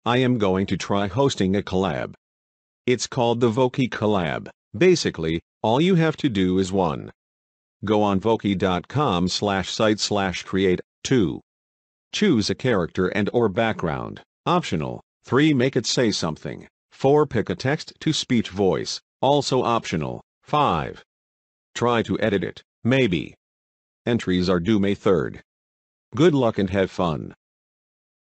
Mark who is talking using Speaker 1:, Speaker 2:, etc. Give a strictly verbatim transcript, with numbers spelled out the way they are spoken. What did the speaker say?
Speaker 1: I am going to try hosting a collab. It's called the Voki Collab. Basically, all you have to do is one. Go on voki dot com slash site slash create. two. Choose a character and or background, optional. three. Make it say something. four. Pick a text-to-speech voice, also optional. five. Try to edit it, maybe. Entries are due May third. Good luck and have fun.